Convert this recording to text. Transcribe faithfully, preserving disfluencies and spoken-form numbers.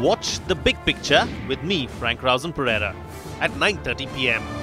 Watch The Big Picture with me, Frank Rausen Pereira, at nine thirty p m